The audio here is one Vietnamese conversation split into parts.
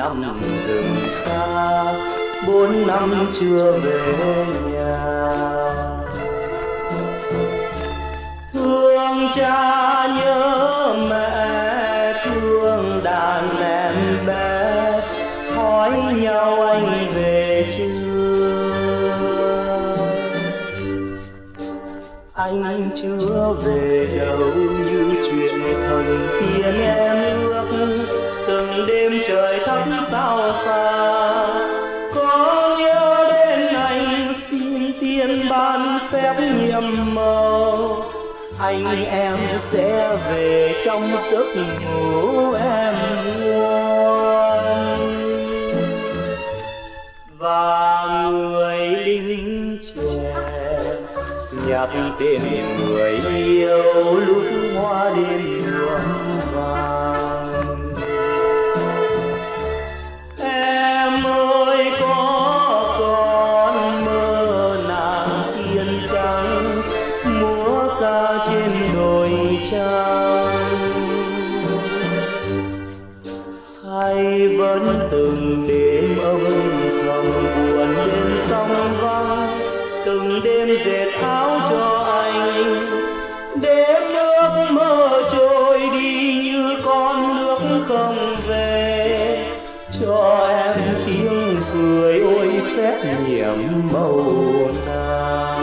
nằm rừng xa, 4 năm chưa về nhà. Thương cha nhớ mẹ, thương đàn em bé, hỏi nhau anh về chưa? Anh chưa về đâu như chuyện thần tiên em ước, từng đêm trời thắp sao xa. Có nhớ đến anh xin tiên ban phép nhiệm màu, anh em sẽ về trong giấc ngủ em ngoan. Và người lính trẻ nhắc tên người yêu lúc hoa đêm nhuộm vàng. Em ơi có con mơ nàng tiên trắng, múa ca trên đồi trắng. Hay vẫn từng đêm âm thầm buồn đêm sông vắng, từng đêm dệt áo cho anh. Đêm nước mơ trôi đi như con nước không về, cho em tiếng cười ôi phép nhiệm màu nào.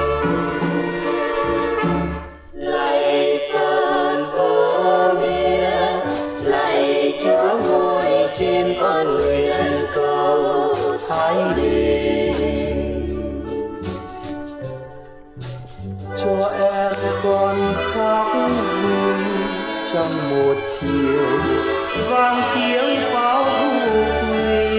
Lạy sơn vô biên, lạy Chúa ngồi trên con thuyền cầu Thái Bình, cho em con khóc vui trong một chiều vang tiếng pháo huy.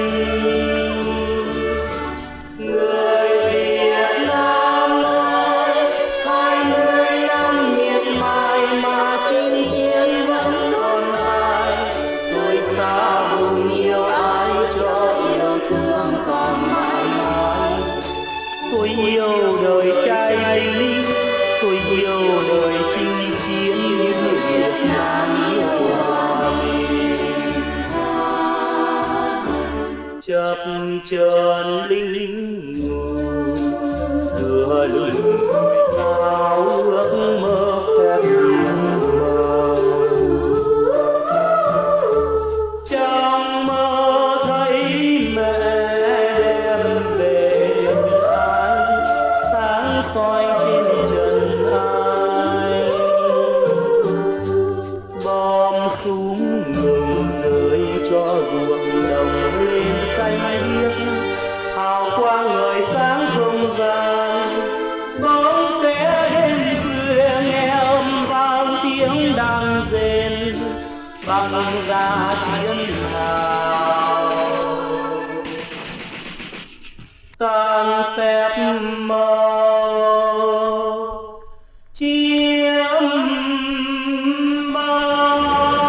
Người Việt Nam ơi, 20 năm miệt mài mà chinh chiến vẫn còn dài. Tôi xa vùng yêu ai cho yêu thương còn mãi mãi. Tôi yêu đời trai lính, tôi yêu đời chinh chiến như Việt Nam yêu hòa bình. Chập chờn lính ngủ giữa lưng cao ước mơ phép nhiệm màu. Trong mơ thấy mẹ đem về nhân ái, sáng soi trên trần ai. Bom súng ngừng rơi cho ruộng đồng lên xanh biếc, hào quang ngời sáng không gian. Bóng sẽ đêm khuya nghe âm vang tiếng đàn rền, bằng giá chiến hào tan phép màu chiếm bao.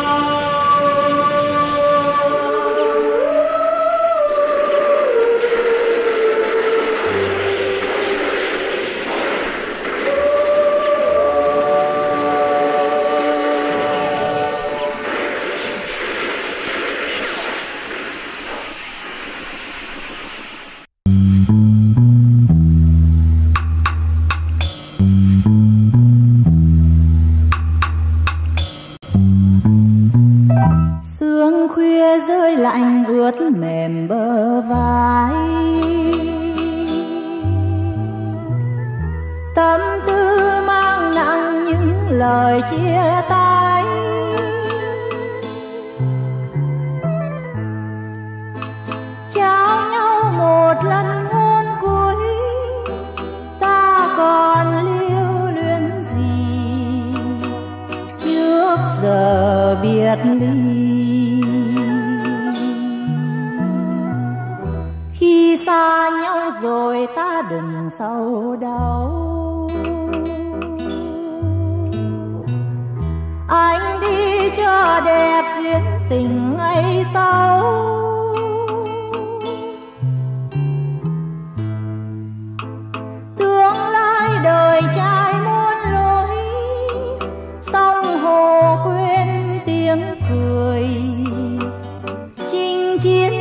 Sương khuya rơi lạnh ướt mềm bờ vai, tâm tư mang nặng những lời chia tay. Trao nhau một lần hôn cuối, ta còn lưu luyến gì trước giờ biệt ly. Khi xa nhau rồi ta đừng sầu đau, anh đi cho đẹp duyên tình ngày sau. Tương lai đời trai muôn lối, sông hồ quên tiếng cười. Chinh chiến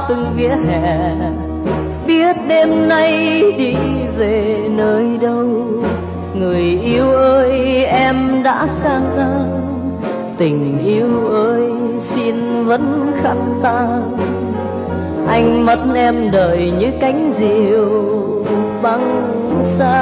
từng vỉa hè, biết đêm nay đi về nơi đâu. Người yêu ơi em đã sang ngang, tình yêu ơi xin vẫn khăn tang. Anh mất em đời như cánh diều băng xa,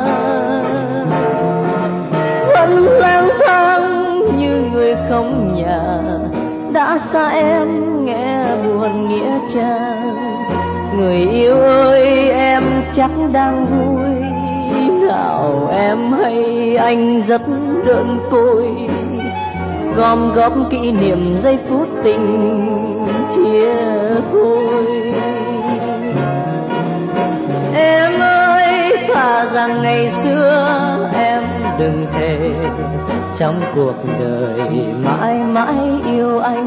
vẫn lang thang như người không nhà, đã xa em nghe buồn nghĩa trang. Người yêu ơi em chắc đang vui, nào em hay anh rất đơn côi, gom góp kỷ niệm giây phút tình chia phôi. Em ơi thà rằng ngày xưa em đừng thề trong cuộc đời mãi mãi yêu anh,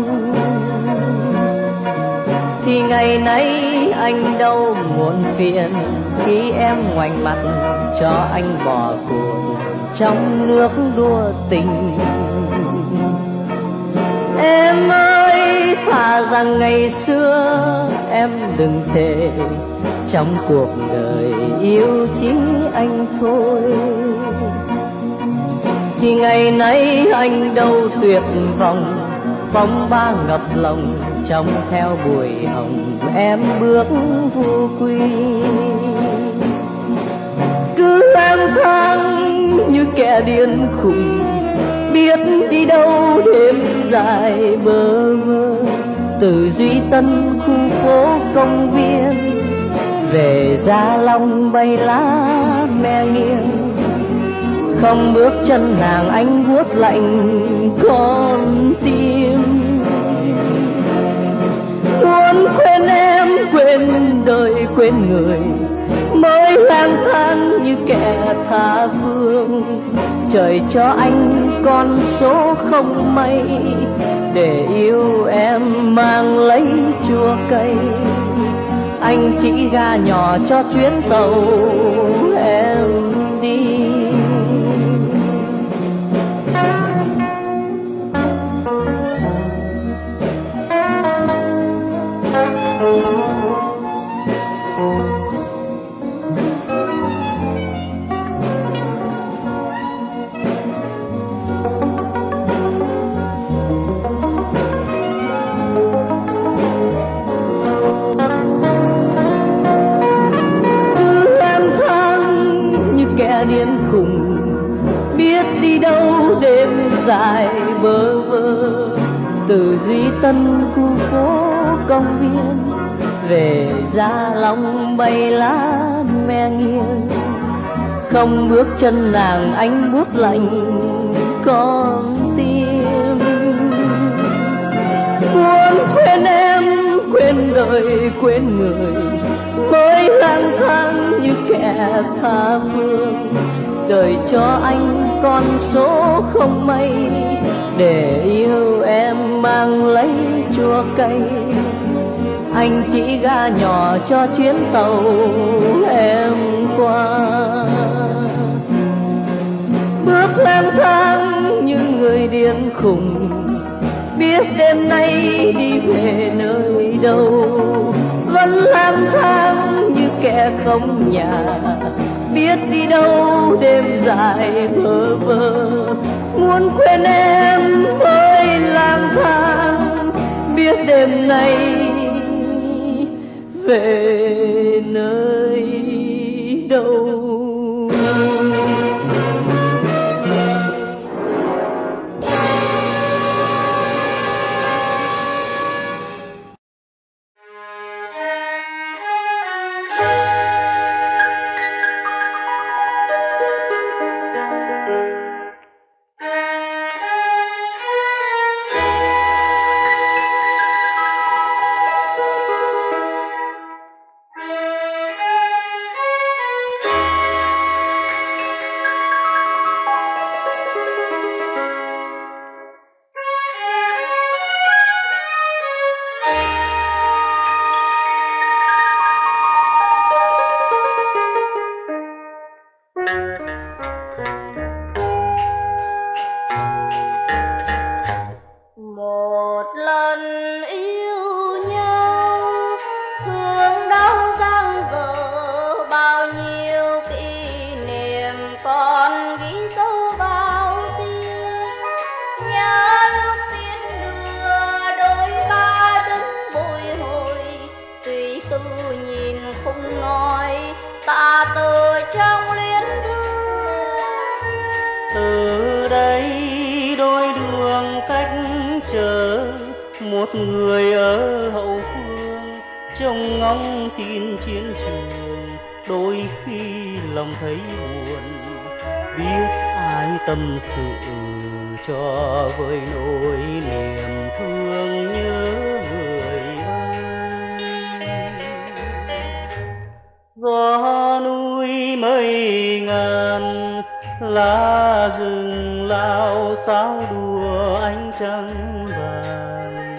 thì ngày nay anh đâu muộn phiền khi em ngoảnh mặt cho anh bỏ cuộc trong nước đua tình. Em ơi thà rằng ngày xưa em đừng thề trong cuộc đời yêu chỉ anh thôi, thì ngày nay anh đâu tuyệt vọng phong ba ngập lòng trong theo bụi hồng em bước vô quy. Cứ lang thang như kẻ điên khùng, biết đi đâu đêm dài bơ vơ, từ Duy Tân khu phố công viên về Gia Long bay lá me nghiêng. Không bước chân nàng anh vuốt lạnh con tim. Muốn quên em, quên đời, quên người, mới lang thang như kẻ tha phương. Trời cho anh con số không may, để yêu em mang lấy chua cây. Anh chỉ ga nhỏ cho chuyến tàu em đi. Điên khùng biết đi đâu đêm dài bơ vơ, từ Duy Tân khu phố công viên về Gia Long bay lá me nghiêng. Không bước chân nàng anh buốt lạnh con tim. Muốn quên em, quên đời, quên người, mới lang thang như kẻ tha phương. Đời cho anh con số không may, để yêu em mang lấy chua cây. Anh chỉ ga nhỏ cho chuyến tàu em qua. Bước lang thang như người điên khùng, biết đêm nay đi về nơi đâu. Vẫn lang thang như kẻ không nhà, biết đi đâu đêm dài bơ vơ. Muốn quên em mới lang thang, biết đêm nay về nơi đâu. là từ trong luyến thương. Từ đây đôi đường cách trở, một người ở hậu phương trông ngóng tin chiến trường. Đôi khi lòng thấy buồn, biết ai tâm sự cho vơi nỗi niềm thương nhớ người ơi. Gió núi mây ngàn, lá rừng lao sao đùa ánh trăng vàng.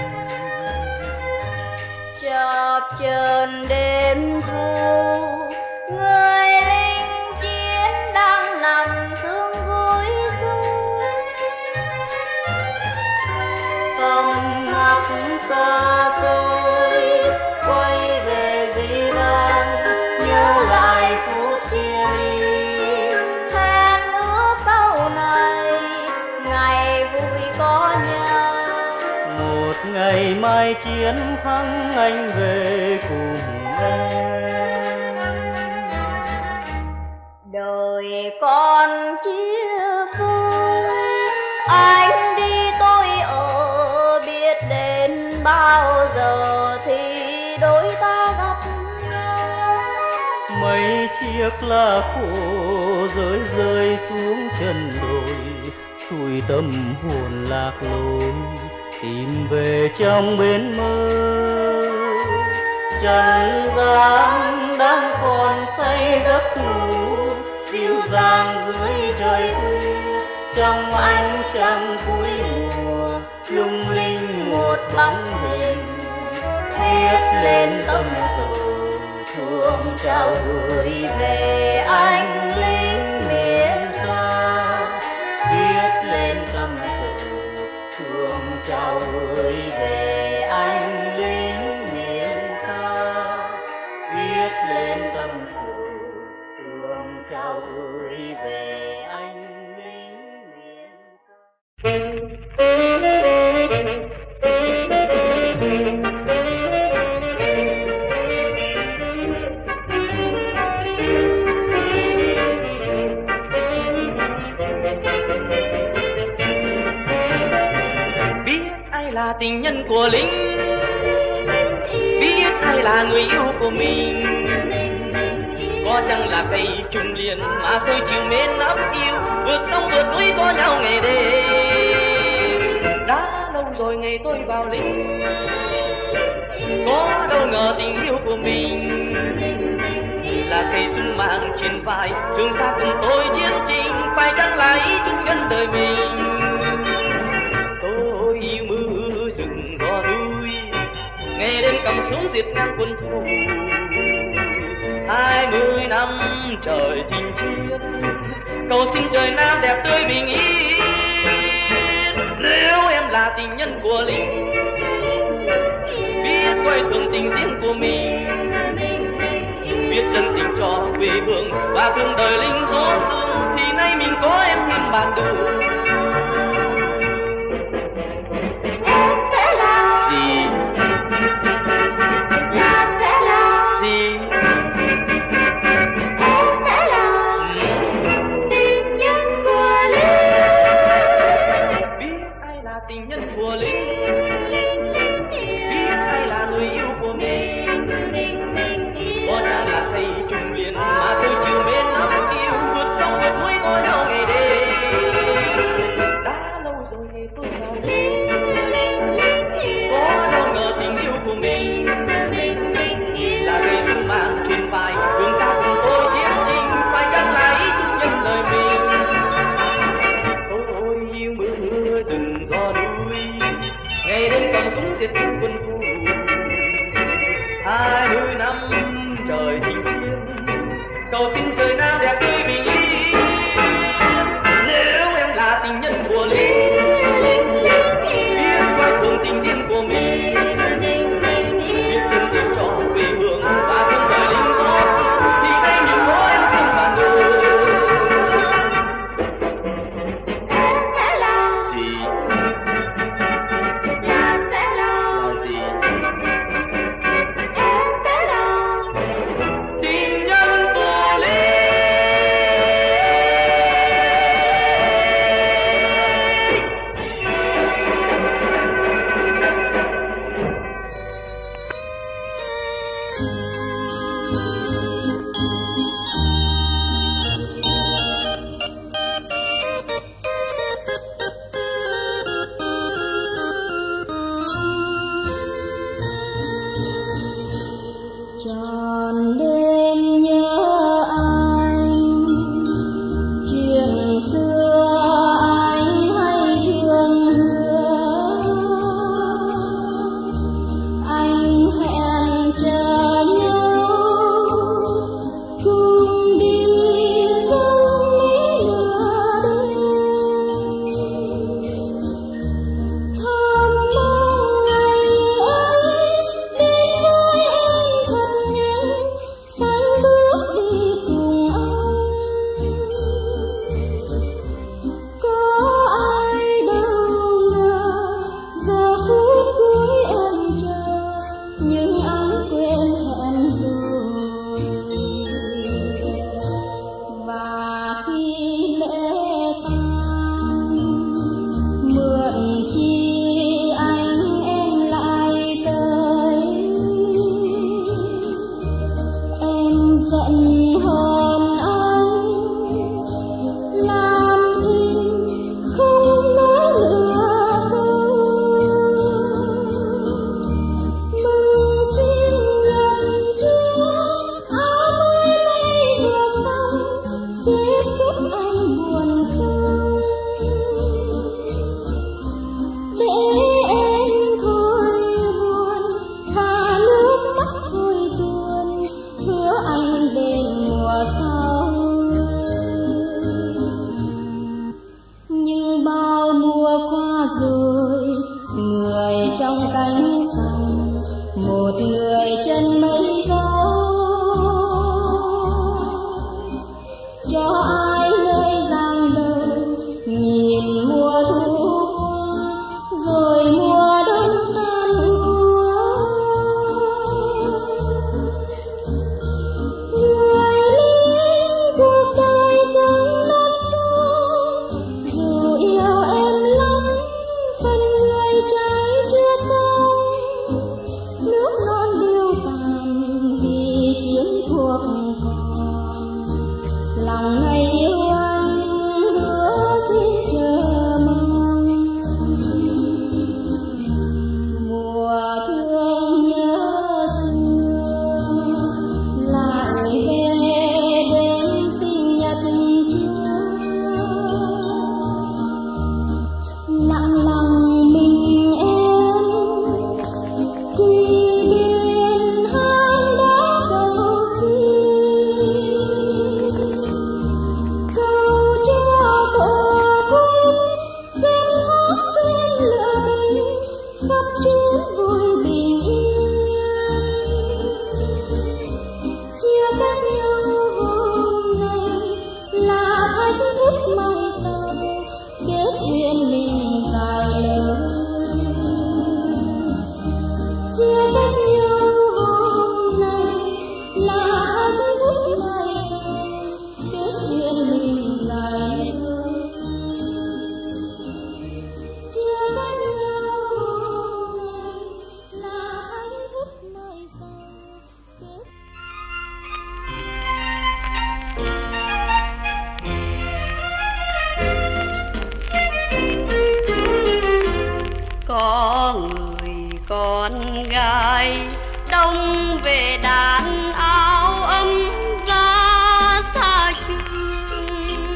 Chập chờn đêm thu, người lính chiến đang nằm thương gối rơi. Tâm ngắt xa xôi, quay về dĩ vãng, nhớ lại phút chia ly. Hẹn ước sau này, ngày vui có nhau. Một ngày mai chiến thắng anh về cùng em. Đời con chia phôi, anh đi tôi ở, biết đến bao giờ thì đôi ta gặp nhau. Mấy chiếc lá khô rơi rơi xuống chân đồi, xuôi tâm hồn lạc lối tìm về trong bến mơ. Trần gian đang còn say giấc ngủ, dịu dàng dưới trời thu. Trong ánh trăng cuối mùa lung linh một bóng hình, viết lên tâm sự thương trao gửi về anh lính miền xa. Viết lên tâm sự thương trao gửi về anh lính miền xa. Viết lên tâm sự thương trao gửi về anh lính miền xa. Là tình nhân của lính, biết ai là người yêu của mình. Có chăng là cây trùng liền mà tôi chiều mến ấp yêu, vượt sông vượt núi có nhau ngày đêm. Đã lâu rồi ngày tôi vào lính, có đâu ngờ tình yêu của mình là cây súng mang trên vai, trường xa cùng tôi chiến trình. Phải chăng là ý chung nhân đời mình? Rừng gò núi ngày đêm cầm súng diệt ngang quân thù, 20 năm trời chinh chiến, cầu xin trời Nam đẹp tươi bình yên. Nếu em là tình nhân của lính, biết quay thường tình riêng của mình, biết chân tình cho quê hương và thương đời lính gió sương, thì nay mình có em thêm bạn đời. người chân mây gió cho ai nơi giang đời nhìn mùa thu rồi mùa đông tan úa. Người lính cuộc đời dâng non sông dù yêu em lắm phần người trái chưa xong nước non điêu tàn vì chiến thuộc còn lòng ngày yêu anh hứa xin chờ mong mùa thương nhớ xưa lại về đêm sinh nhật chưa lặng lòng mình em quy điên hang đá cầu xin cầu cho tổ quốc xem hát quên lời khắp chiến vui bình yên chia cách nhau hôm nay là thách thức mai sau kết duyên mình dài lớn chia cách nhau hôm nay là thách thức mai sau kết duyên mình dài lớn chia cách nhau hôm nay là thách thức mai sau kết Có người con gái đông về đàn áo ấm ra xa trường,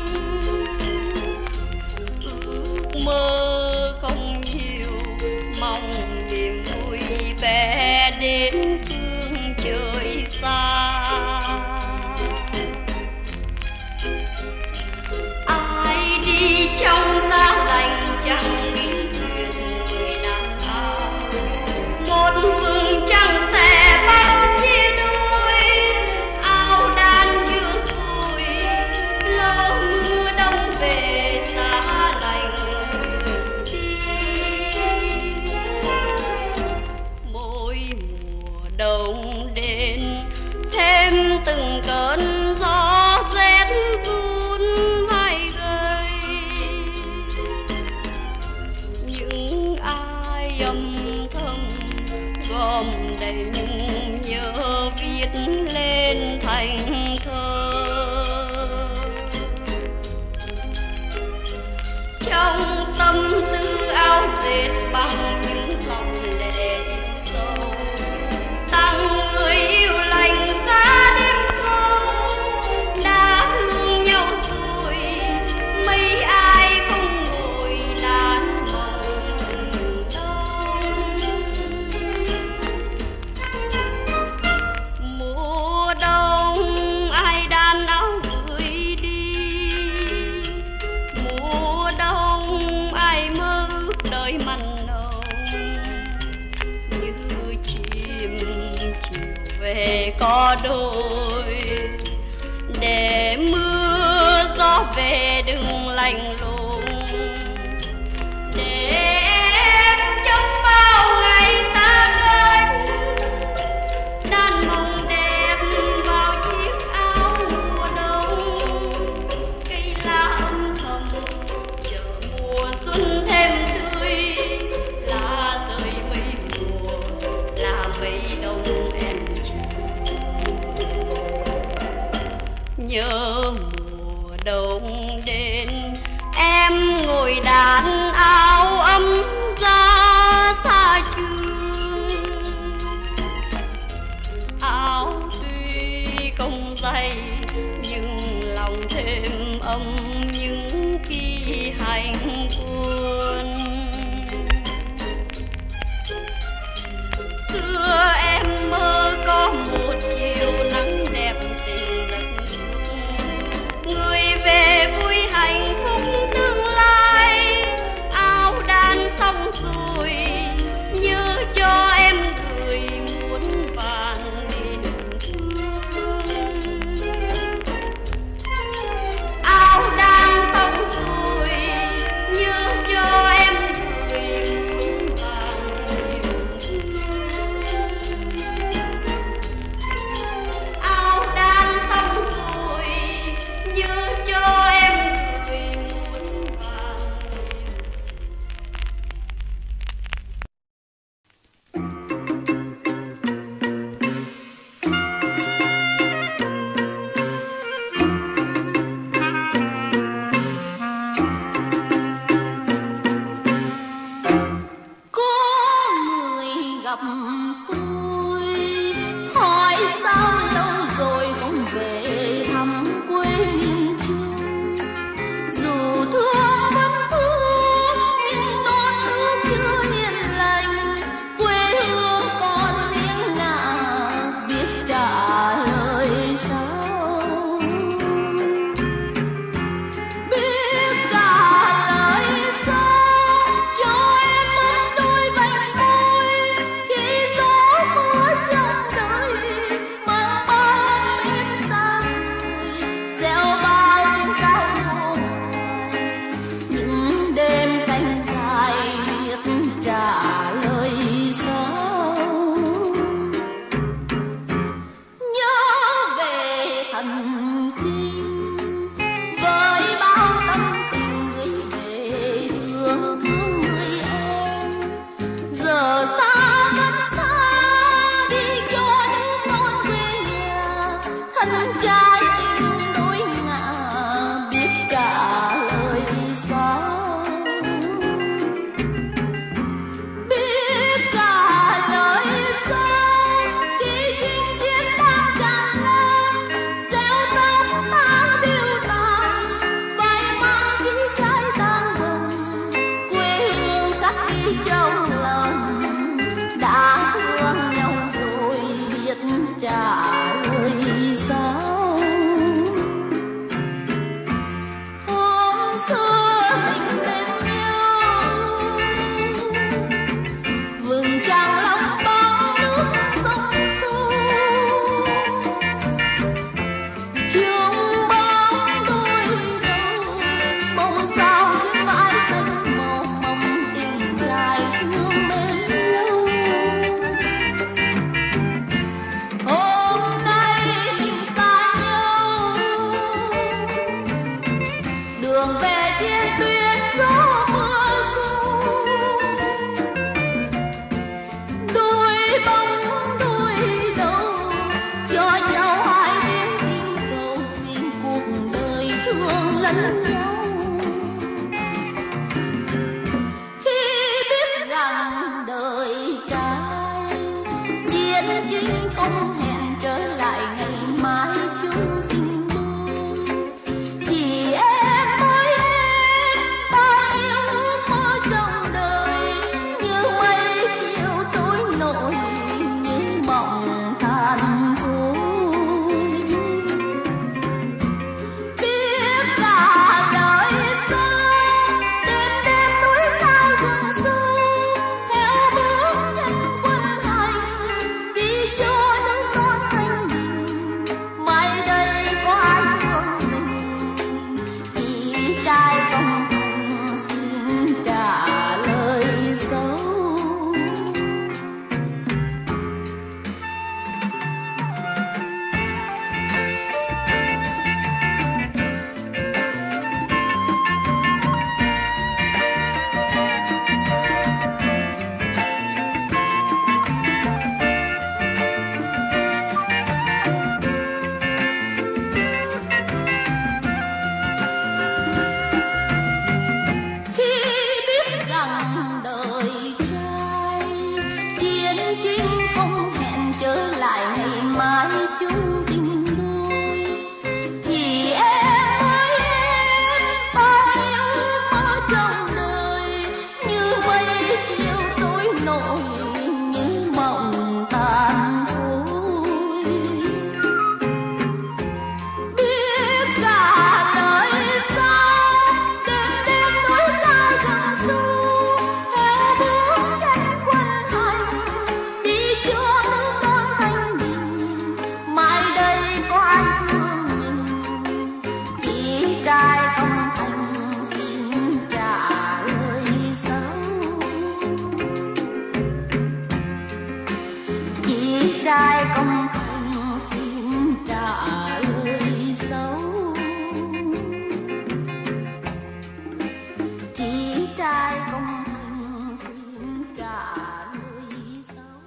ước mơ không nhiều mong niềm vui vẻ đến phương trời xa. Ai đi trong giá lạnh chẳng biết chuyện người đàn áo, một phương trăng tẻ bắt chia đôi, áo đan chưa rồi lâu mưa đông về giá lạnh đi. Mỗi mùa đông đến thêm từng cơn gió rét run vai gầy, những ai âm thầm gom đầy nhung nhớ viết lên thành thơ. Trong tâm tư áo dệt bằng những dòng lệ sâu, tặng người yêu lành giá đêm thâu. Đã thương nhau rồi mấy ai không ngồi đàn mộng đông. Mùa đông ai đan áo gửi đi, mùa đông ai mơ ước đời mặn nồng. Như chim chiều về có đôi, để mưa gió về đừng lạnh lùng, để em chấm bao ngày xa cách đan mộng đẹp vào chiếc áo mùa đông. Cây lá âm thầm chờ mùa xuân thêm tươi, lá rơi mấy mùa là mấy đông em chờ. Nhớ mùa đông đến em ngồi đàn áo ấm ra xa trường, áo tuy không dày nhưng lòng thêm ấm những khi hành quân. Xưa em mơ có một chiều nắng đẹp tình đất nước, người về vui hạnh phúc tương lai. Áo đan xong rồi nhớ cho em gửi muôn Chiến chính không hẹn trở lại ngày mai chung tình đôi, thì em mới hết bao nhiêu ước mơ trong đời, như mây chiều trôi nổi như mộng tàn thôi. Biết cả đời sao đêm đêm núi cao rừng sâu, theo bước chân quân hành đi cho nước non thanh bình. Mai đây có ai thương mình thì trai công thành xin trả lời dấu. Khi biết rằng đời trai chiến chính không hẹn trở lại ngày mai chung tình đôi, thì em mới hết bao nhiêu ước mơ trong đời, như mây chiều trôi nổi như mộng tàn thôi. Biết cả đời sao đêm đêm núi cao rừng sâu, theo bước chân quân hành đi cho nước non thanh bình. Mai đây có ai thương mình thì trai công thành xin trả lời dấu. Chỉ trai công thành xin trả lời dấu. Chỉ trai công thành xin trả lời dấu.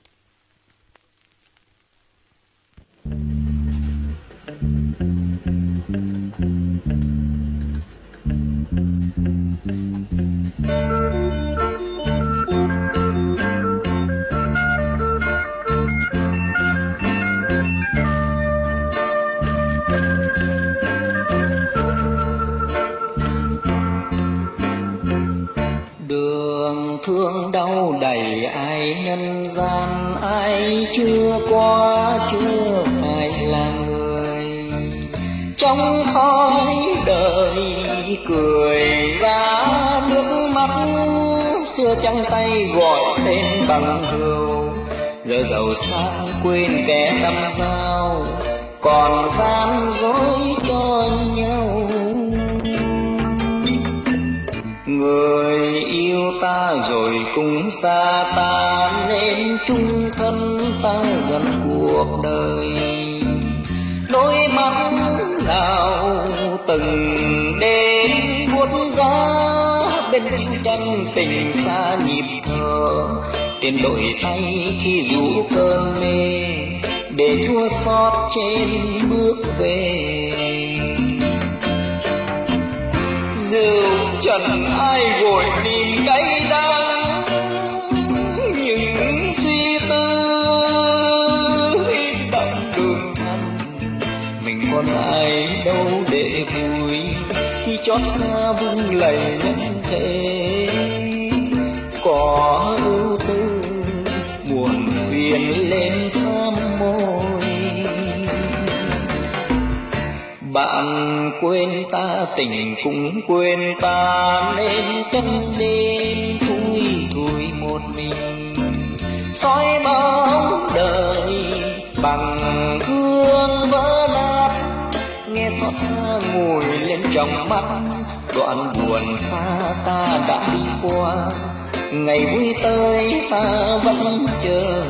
Đường thương đau đầy ai nhân gian, ai chưa qua chưa phải là người. Trong khói đời cười ra nước mắt, xưa trắng tay gọi tên bằng hữu. Giờ giàu sang quên kẻ tâm giao, còn gian dối cho nhau. Người yêu ta rồi cũng xa ta, nên chung thân ta dần cuộc đời. Đôi mắt nào từng đến buốt giá, bên chim chân tình xa nhịp thở. Trên đôi tay khi rủ cơn mê, để chua xót trên bước về. Rượu trần ai vội tìm cay đắng, những suy tư đậm đường thân. Mình còn ai đâu để vui, khi chót xa vung lầy nhân thế. Có ưu tư buồn phiền lên sám môi, bạn quên ta tình cũng quên ta, nên chân đêm thui thui một mình. Soi bóng đời bằng gương vỡ nát, nghe xót xa ngồi lên trong mắt. Đoạn buồn xa ta đã đi qua, ngày vui tới ta vẫn chờ.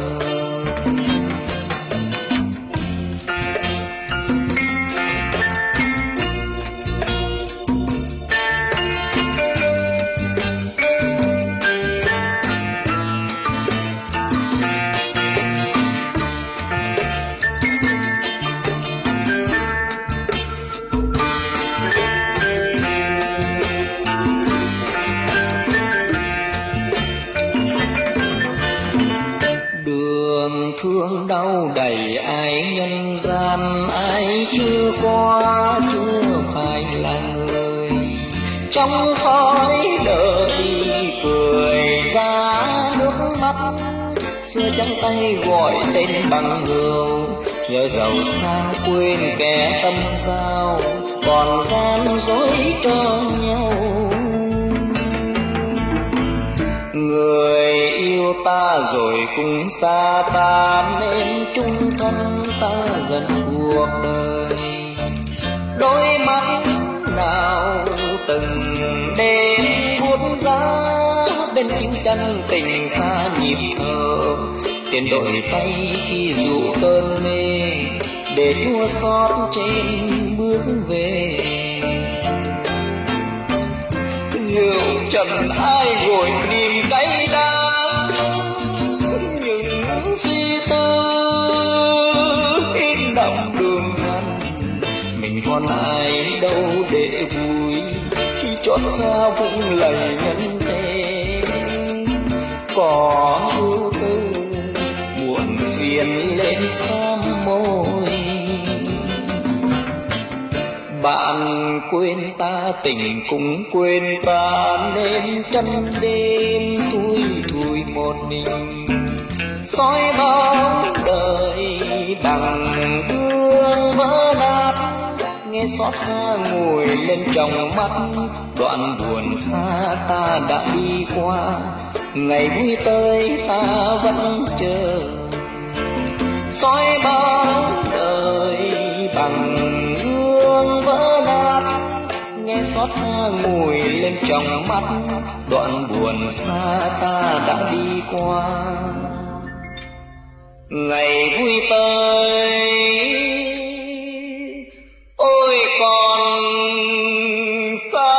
thương đau đầy ai nhân gian, ai chưa qua chưa phải là người. Trong khói đời cười ra nước mắt, xưa trắng tay gọi tên bằng hữu, giờ giàu sang quên kẻ tâm giao, còn gian dối cho nhau. Người yêu ta rồi cũng xa ta, nên chung thân ta dần cuộc đời. Đôi mắt nào từng đêm buốt giá, bên chim chân tình xa nhịp thở, tiền đổi tay khi dụ cơn mê, để chua xót trên bước về. Rượu trần ai ngồi niềm cay đắng, những suy tư in đậm đường dân. Mình còn ai đâu để vui, khi chót xa vũng lầy nhân thế. Có ưu tư muộn phiền lên xăm môi, bạn quên ta tình cũng quên ta, nên chân đêm thui thui một mình. Soi bóng đời bằng gương vỡ nát, nghe xót xa ngồi lên trong mắt. Đoạn buồn xa ta đã đi qua, ngày vui tới ta vẫn chờ. Soi bóng đời bằng gương vỡ nát, nghe xót xa ngồi lên trong mắt. Đoạn buồn xa ta đã đi qua, ngày vui tới ôi còn xa.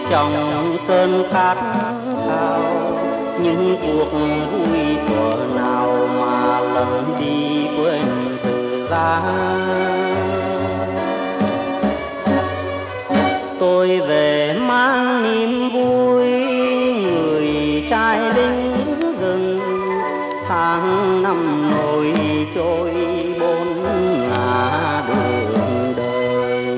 trong cơn khát khao, những cuộc vui thuở nào mà lần đi quên thời gian. Tôi về mang niềm vui, người trai lính rừng, tháng năm nổi trôi bốn ngả đường đời.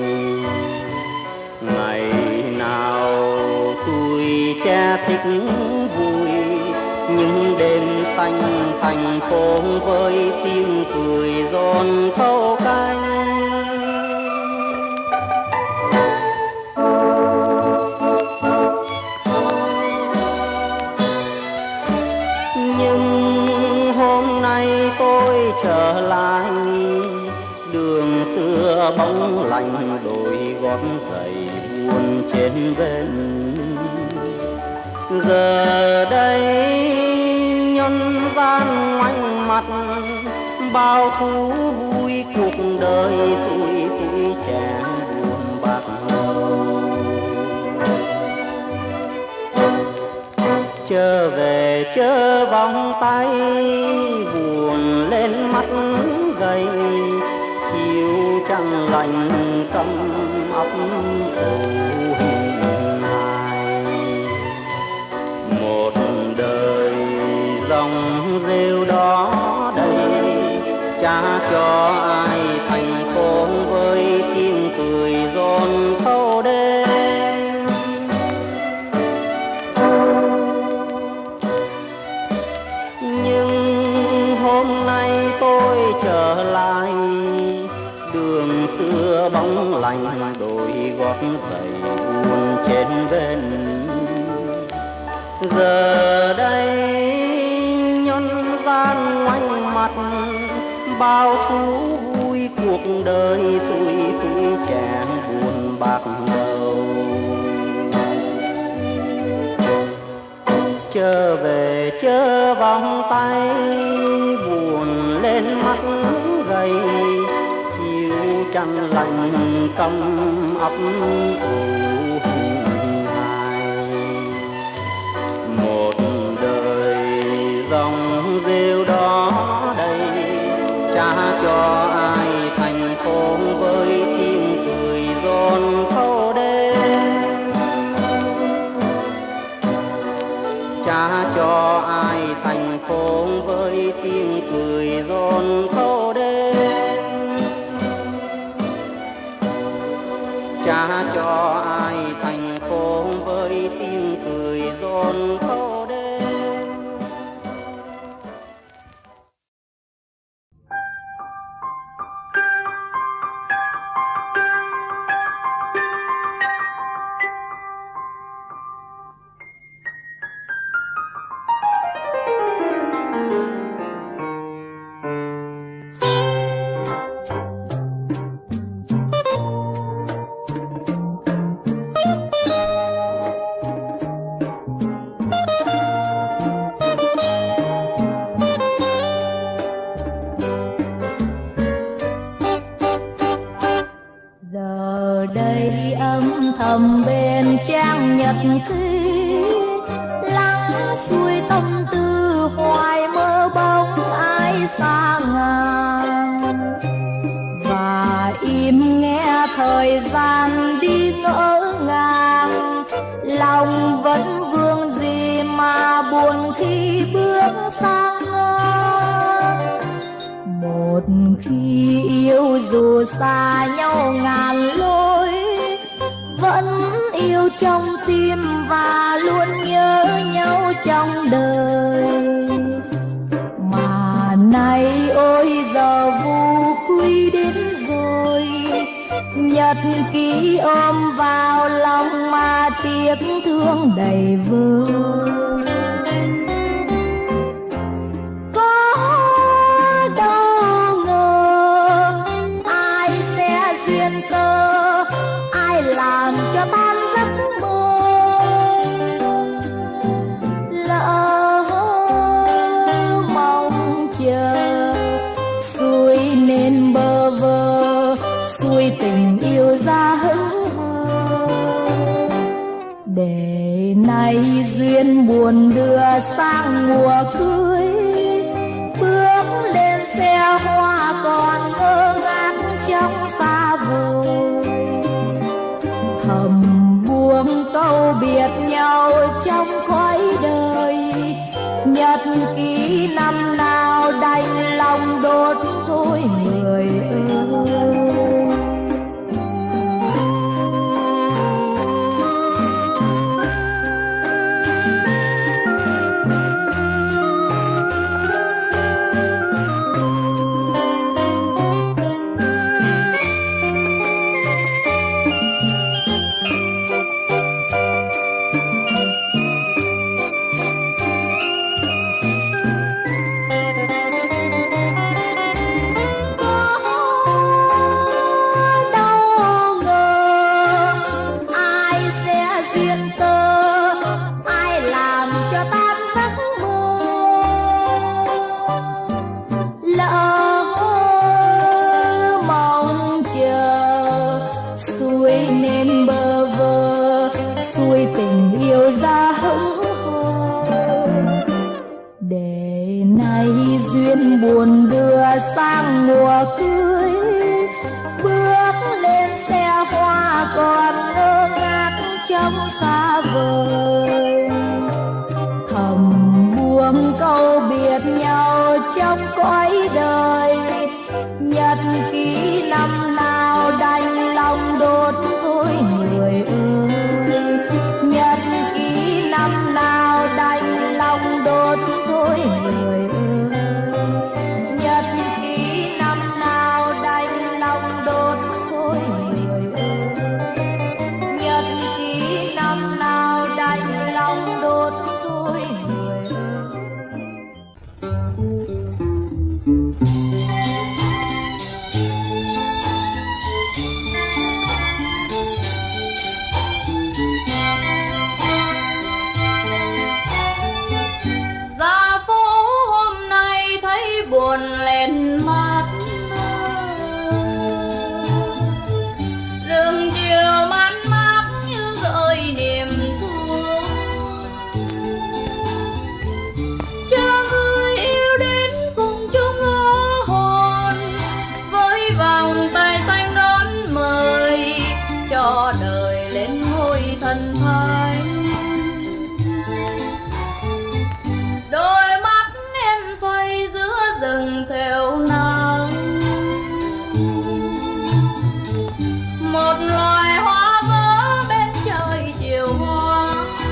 Ngày nào tôi che thích vui, những đêm xanh thành phố với tiếng cười giòn thâu canh. Trở lại đường xưa bóng lạnh, đôi gót giày buồn trên bên. Giờ đây nhân gian ngoảnh mặt, bao thú vui cuộc đời xuôi tuổi trẻ buồn bạc đầu. Trở về chớ vòng tay, buồn lên mắt gầy, chiều trăng lạnh căm óc âu hình hài. Một đời dòng rêu đó đây, trả cho ai thành phố với tiếng cười giòn thâu đêm. Trở lại đường xưa bóng lạnh, đôi gót giày buồn trên bên. Giờ đây nhân gian ngoảnh mặt, bao thú vui cuộc đời xuôi tuổi trẻ buồn bạc đầu. Trở về chớ vòng tay, buồn lên mắt gầy, chiều trăng lạnh căm óc âu hình hài. Một đời dòng rêu đó đây, trả cho ai thành phố với tiếng cười giòn thâu đêm. Trả cho ai thành phố với tiếng cười giòn thâu đêm. Trả cho ai thành phố với tiếng cười giòn thâu đêm. thầm bên trang nhật ký, lắng xuôi tâm tư hoài mơ bóng ai xa ngàn, và im nghe thời gian đi ngỡ ngàng. Lòng vẫn vương gì mà buồn khi bước sang ngang. Một khi yêu dù xa nhau ngàn lối, vẫn yêu trong tim và luôn nhớ nhau trong đời. Mà nay ôi giờ vu quy đến rồi, nhật ký ôm vào lòng mà tiếc thương đầy vơi. Có đâu ngờ ai sẽ duyên cơ, ai làm cho tan giấc mơ. Lỡ mong chờ xuôi nên bơ vơ, xuôi tình yêu ra hững hờ. Để nay duyên buồn đưa sang mùa cưới, bước lên xe hoa còn ngơ ngác trong xa vời. Thầm buông câu biệt nhau trong khói đời, nhật ký năm nào đành lòng đốt thôi người ơi. Buồn đưa sang mùa cưới, bước lên xe hoa còn ngơ ngác trong xa vời. Thầm buông câu biệt nhau trong cõi đời, nhật ký năm nào đành lòng đốt thôi người ơi. Nhật ký năm nào đành lòng đốt thôi người ơi. Nhật ký năm nào đành lòng đốt thôi người ơi. Nhật ký năm nào đành lòng đốt thôi người ơi. Ra phố hôm nay thấy buồn lên mắt, rừng chiều man mác như gợi niềm thương. Cho người yêu đến cùng chung hồn, với vòng tay xanh đón mời, cho đời lên ngôi thần thánh. Đôi mắt em phai giữa rừng theo nắng, một loài hoa vỡ bên trời chiều hoa.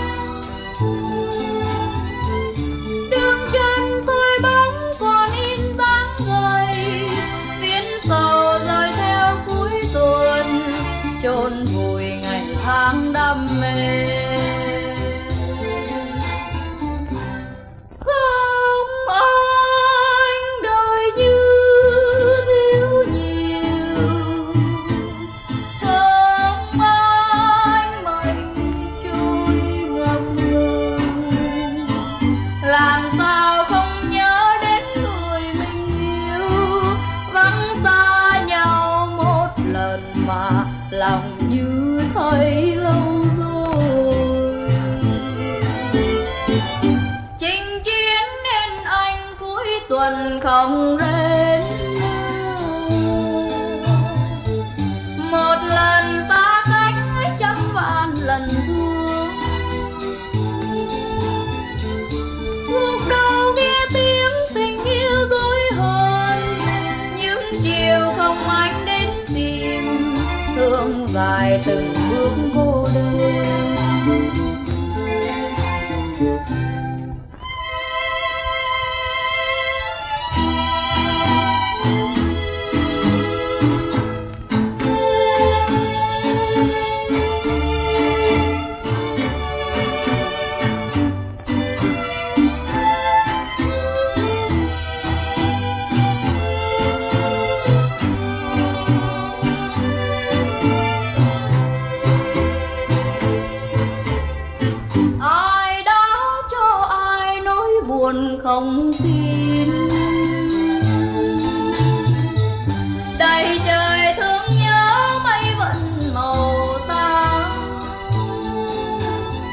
Đường chân tôi bóng còn in dáng gầy, viễn sầu rơi theo cuối tuần, chôn vùi ngày tháng đam mê. Lòng như thấy lâu rồi, chinh chiến nên anh cuối tuần không đến. Một lần ta cách trăm vạn lần thương, cuộc đầu nghe tiếng tình yêu dối hờn, những chiều không anh đến tìm, thương dài từng bước cô đơn. Buồn không tin, đầy trời thương nhớ mây vẫn màu xám.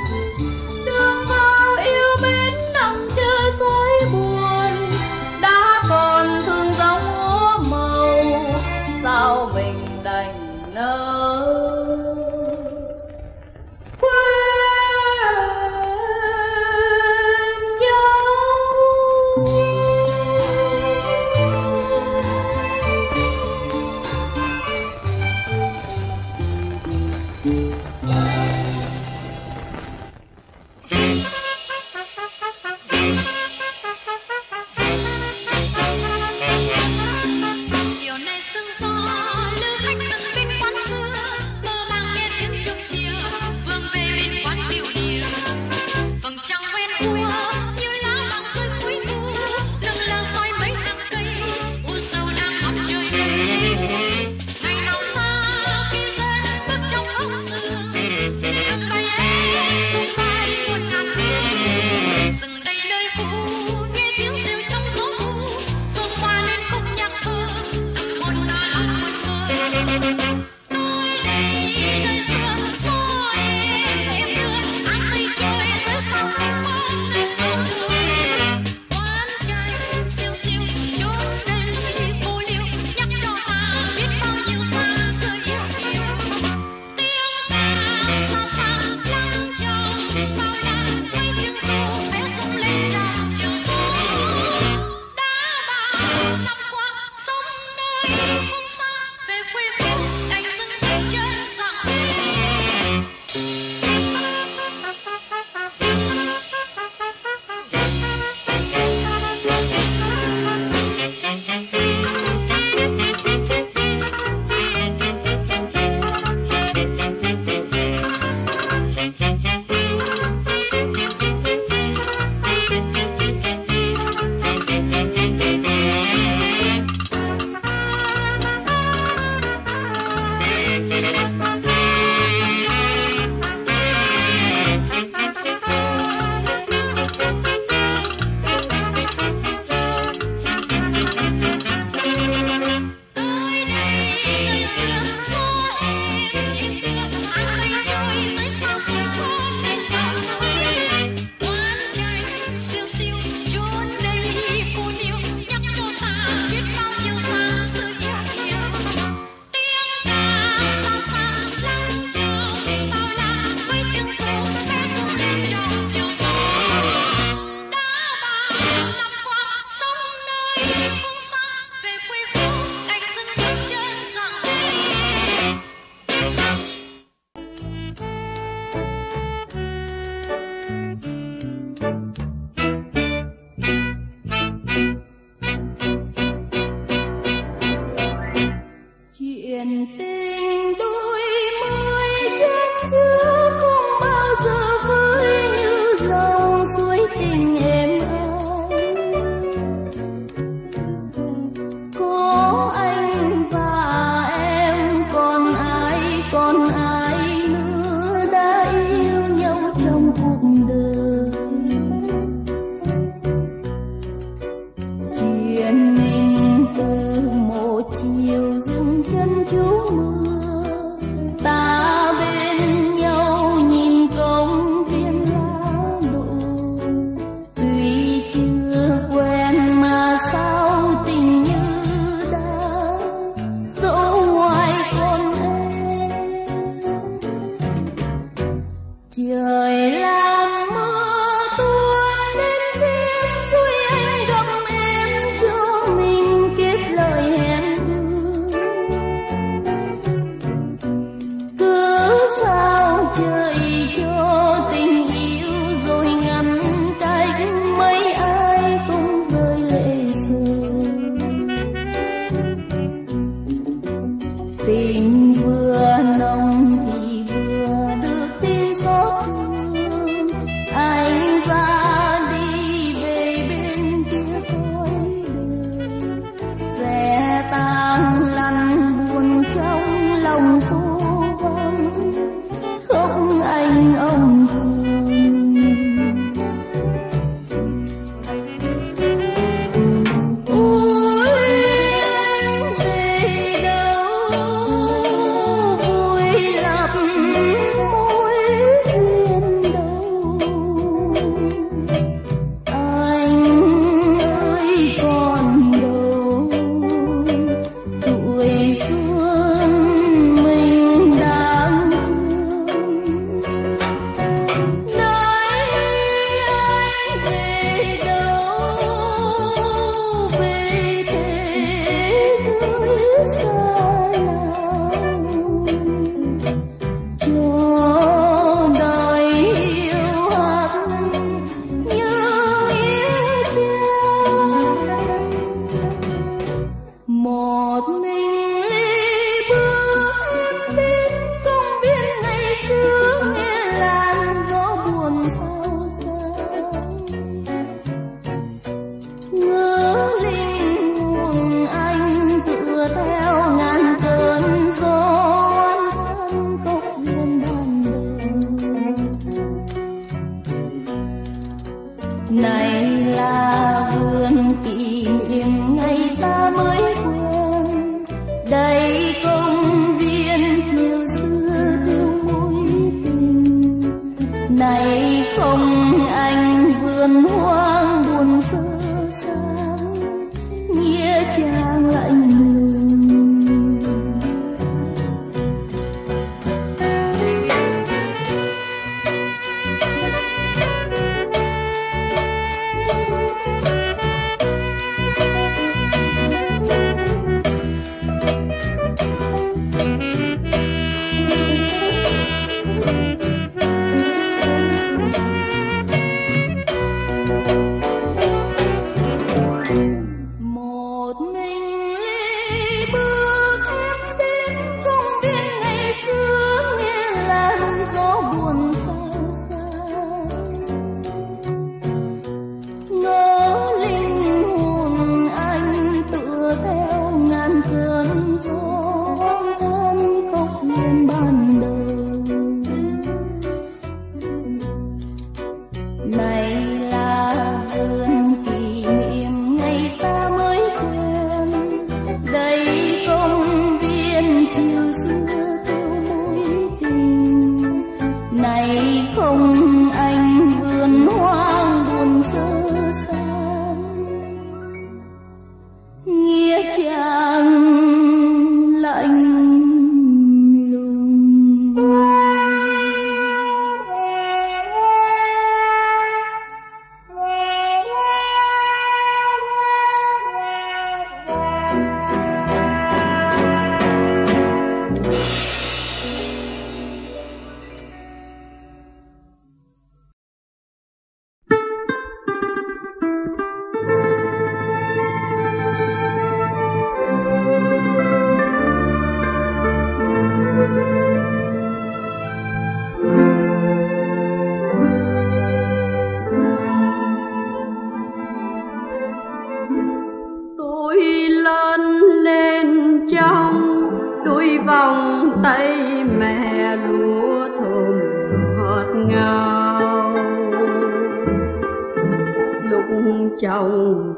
trong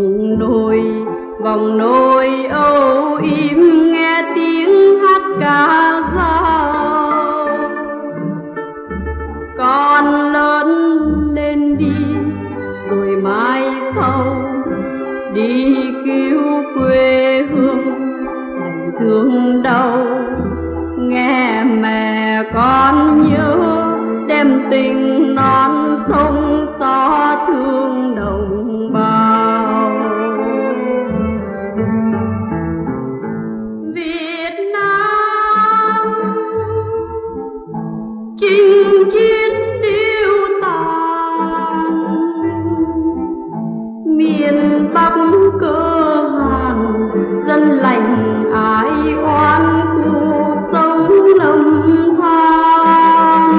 vòng nồi âu im nghe tiếng hát ca dao. Con lớn lên đi rồi mai sau đi cứu quê hương đầy thương đau. Nghe mẹ con nhớ đem tình non sông xót thương đồng bào. Việt Nam chinh chiến điêu tàn, miền Bắc cơ hàn dân lành ai oan cuộc sống lầm than.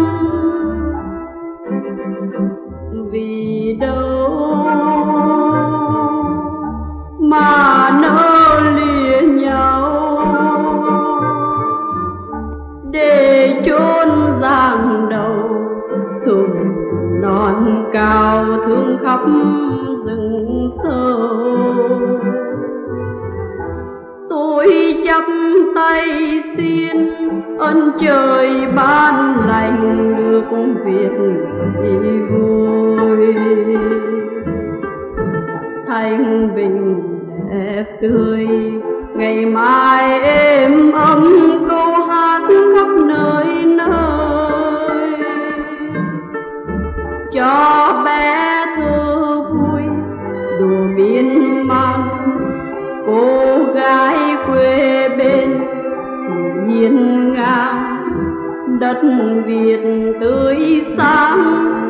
Vì đâu mà nỡ lìa nhau để chôn giang đầu thùng non cao thương khắp rừng sâu. Tôi chắp tay xin ơn trời ban lành nước Việt người vui. Thanh bình đẹp tươi ngày mai êm ấm câu hát khắp nơi nơi. Cho bé thơ vui đùa miên man, cô gái quê bên hiên ngang đất Việt tươi sáng.